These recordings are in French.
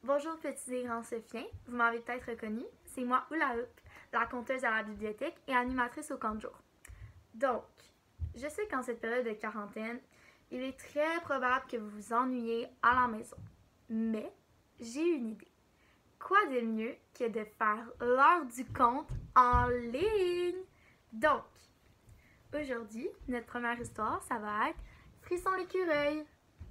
Bonjour petits et grands Sophiens, vous m'avez peut-être reconnu, c'est moi Oulaoup, la conteuse à la bibliothèque et animatrice au camp de jour. Donc, je sais qu'en cette période de quarantaine, il est très probable que vous vous ennuyez à la maison. Mais, j'ai une idée. Quoi de mieux que de faire l'heure du conte en ligne? Donc, aujourd'hui, notre première histoire, ça va être Frisson l'écureuil.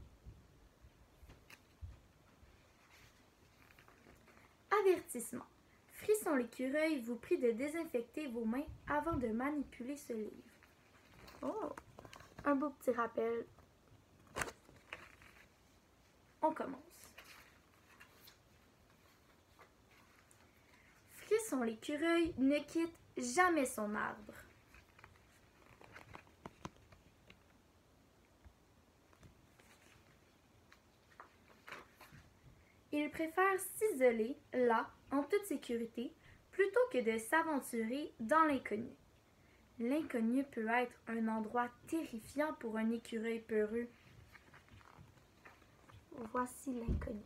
Avertissement. Frisson l'écureuil vous prie de désinfecter vos mains avant de manipuler ce livre. Oh, un beau petit rappel. On commence. Frisson l'écureuil ne quitte jamais son arbre. Il préfère s'isoler là, en toute sécurité, plutôt que de s'aventurer dans l'inconnu. L'inconnu peut être un endroit terrifiant pour un écureuil peureux. Voici l'inconnu.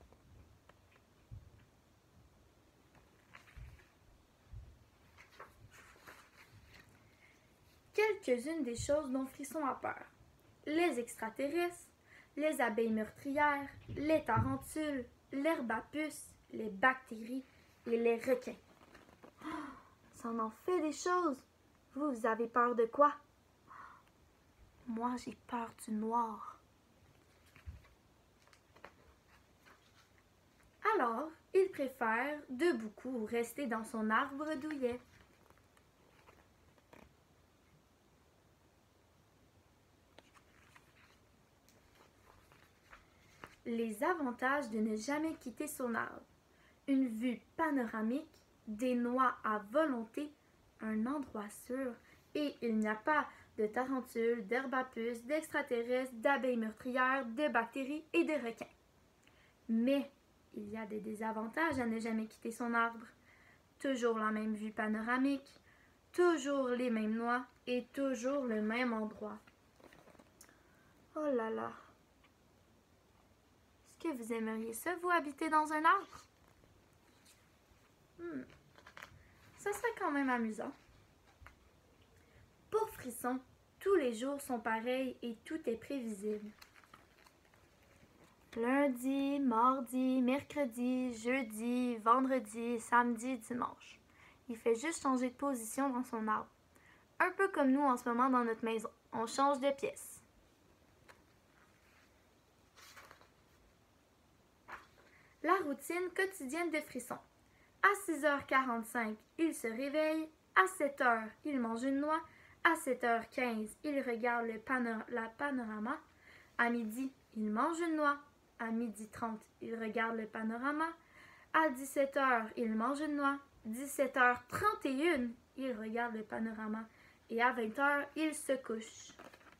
Quelques-unes des choses dont Frisson a peur. Les extraterrestres, les abeilles meurtrières, les tarentules, l'herbe à puce, les bactéries et les requins. Oh, ça en fait des choses. Vous avez peur de quoi? Moi, j'ai peur du noir. Alors, il préfère de beaucoup rester dans son arbre douillet. Les avantages de ne jamais quitter son arbre. Une vue panoramique, des noix à volonté, un endroit sûr, et il n'y a pas de tarentules, d'herbes à puce, d'extraterrestres, d'abeilles meurtrières, de bactéries et de requins. Mais il y a des désavantages à ne jamais quitter son arbre. Toujours la même vue panoramique, toujours les mêmes noix et toujours le même endroit. Oh là là! Est-ce que vous aimeriez ça, vous, habiter dans un arbre? Ça serait quand même amusant. Pour Frisson, tous les jours sont pareils et tout est prévisible. Lundi, mardi, mercredi, jeudi, vendredi, samedi, dimanche. Il fait juste changer de position dans son arbre. Un peu comme nous en ce moment dans notre maison. On change de pièce. La routine quotidienne de Frisson. À 6h45, il se réveille. À 7h, il mange une noix. À 7h15, il regarde la panorama. À midi, il mange une noix. À 12h30, il regarde le panorama. À 17h, il mange une noix. 17h31, il regarde le panorama. Et à 20h, il se couche.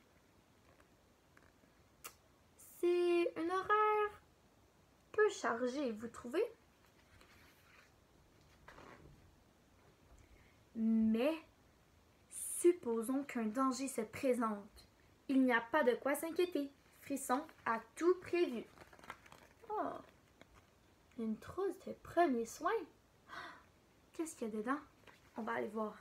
C'est une horaire peu chargée, vous trouvez? Mais supposons qu'un danger se présente. Il n'y a pas de quoi s'inquiéter. Frisson a tout prévu. Oh, une trousse de premiers soins. Qu'est-ce qu'il y a dedans? On va aller voir.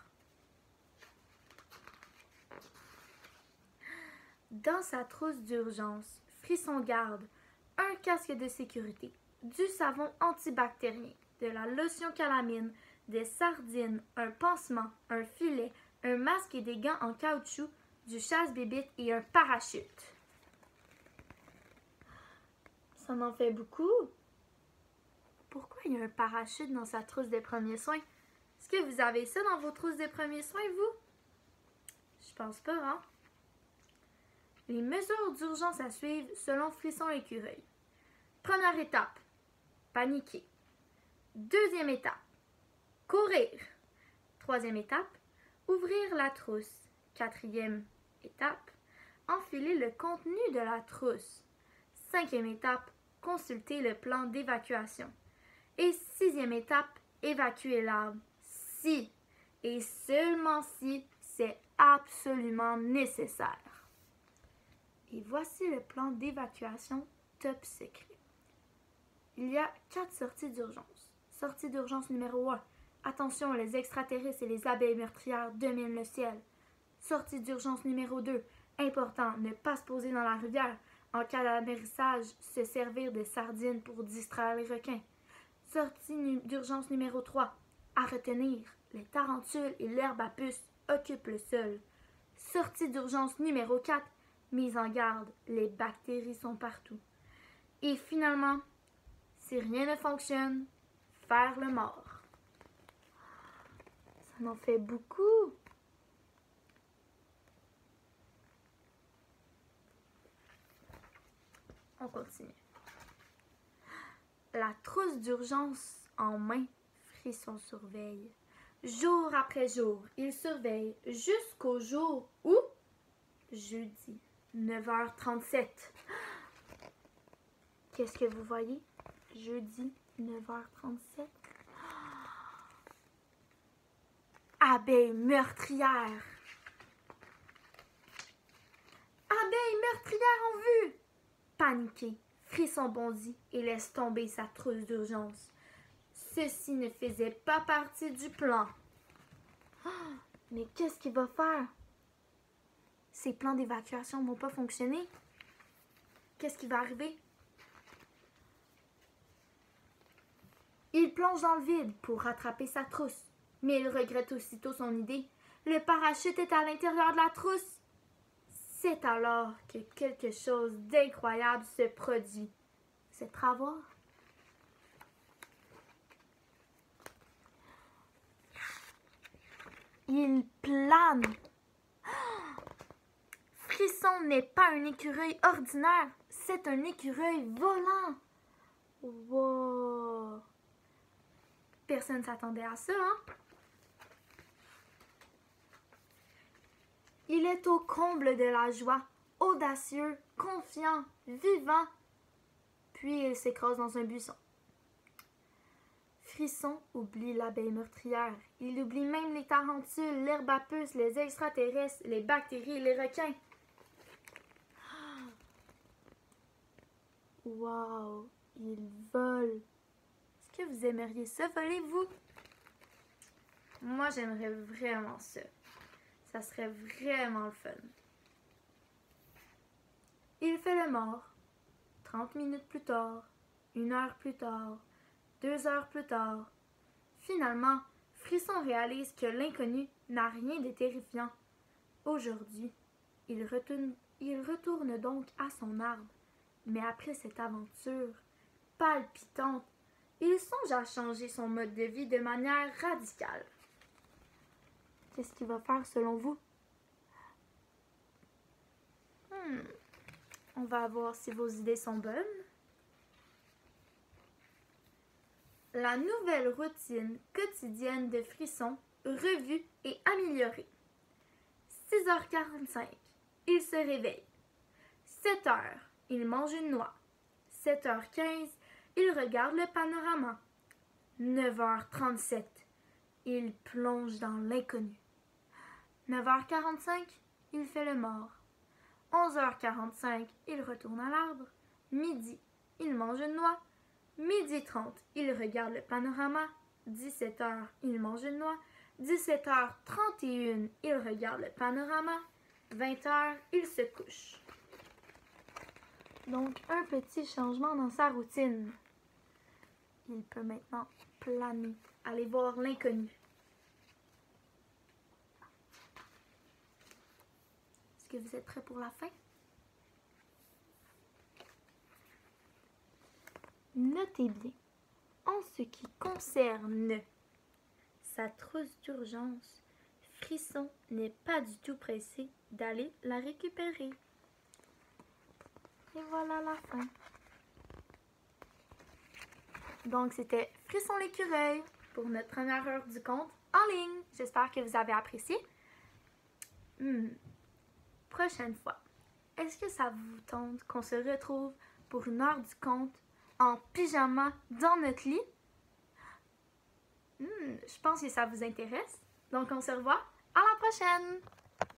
Dans sa trousse d'urgence, Frisson garde un casque de sécurité, du savon antibactérien, de la lotion calamine, des sardines, un pansement, un filet, un masque et des gants en caoutchouc, du chasse-bébite et un parachute. Ça m'en fait beaucoup. Pourquoi il y a un parachute dans sa trousse de premiers soins? Est-ce que vous avez ça dans vos trousses de premiers soins, vous? Je pense pas, hein? Les mesures d'urgence à suivre selon Frisson l'écureuil. Première étape, paniquer. Deuxième étape, courir. Troisième étape, ouvrir la trousse. Quatrième étape, enfiler le contenu de la trousse. Cinquième étape, consulter le plan d'évacuation. Et sixième étape, évacuer l'arbre. Si, et seulement si, c'est absolument nécessaire. Et voici le plan d'évacuation top secret. Il y a 4 sorties d'urgence. Sortie d'urgence numéro 1. Attention, les extraterrestres et les abeilles meurtrières dominent le ciel. Sortie d'urgence numéro 2. Important, ne pas se poser dans la rivière. En cas d'amérissage, se servir de sardines pour distraire les requins. Sortie d'urgence numéro 3. À retenir, les tarentules et l'herbe à puce occupent le sol. Sortie d'urgence numéro 4. Mise en garde, les bactéries sont partout. Et finalement, si rien ne fonctionne, faire le mort. Ça m'en fait beaucoup. On continue. La trousse d'urgence en main, Frisson surveille. Jour après jour, il surveille jusqu'au jour où, jeudi, 9h37. Qu'est-ce que vous voyez? Jeudi, 9h37. Abeille meurtrière. Abeille meurtrière en vue. Paniqué, Frisson bondit et laisse tomber sa trousse d'urgence. Ceci ne faisait pas partie du plan. Mais qu'est-ce qu'il va faire? Ses plans d'évacuation n'ont pas fonctionné. Qu'est-ce qui va arriver? Il plonge dans le vide pour rattraper sa trousse, mais il regrette aussitôt son idée. Le parachute est à l'intérieur de la trousse. C'est alors que quelque chose d'incroyable se produit. C'est à voir. Il plane. Frisson n'est pas un écureuil ordinaire, c'est un écureuil volant. Wow! Personne ne s'attendait à ça, hein? Il est au comble de la joie, audacieux, confiant, vivant. Puis il s'écrase dans un buisson. Frisson oublie l'abeille meurtrière. Il oublie même les tarentules, l'herbe à puce, les extraterrestres, les bactéries, les requins. Wow! Il vole. Est-ce que vous aimeriez ça, voler, vous? Moi, j'aimerais vraiment ça. Ça serait vraiment le fun. Il fait le mort. 30 minutes plus tard, 1 heure plus tard, 2 heures plus tard. Finalement, Frisson réalise que l'inconnu n'a rien de terrifiant. Aujourd'hui, il retourne donc à son arbre. Mais après cette aventure palpitante, il songe à changer son mode de vie de manière radicale. Qu'est-ce qu'il va faire selon vous? On va voir si vos idées sont bonnes. La nouvelle routine quotidienne de Frisson, revue et améliorée. 6h45, il se réveille. 7h, il mange une noix. 7h15, il regarde le panorama. 9h37, il plonge dans l'inconnu. 9h45, il fait le mort. 11h45, il retourne à l'arbre. Midi, il mange une noix. 12h30, il regarde le panorama. 17h, il mange une noix. 17h31, il regarde le panorama. 20h, il se couche. Donc, un petit changement dans sa routine. Il peut maintenant planer, aller voir l'inconnu. Est-ce que vous êtes prêts pour la fin? Notez bien, en ce qui concerne sa trousse d'urgence, Frisson n'est pas du tout pressé d'aller la récupérer. Et voilà la fin. Donc, c'était Frisson l'écureuil pour notre première heure du conte en ligne. J'espère que vous avez apprécié. Prochaine fois, est-ce que ça vous tente qu'on se retrouve pour une heure du conte en pyjama dans notre lit? Je pense que ça vous intéresse. Donc, on se revoit à la prochaine!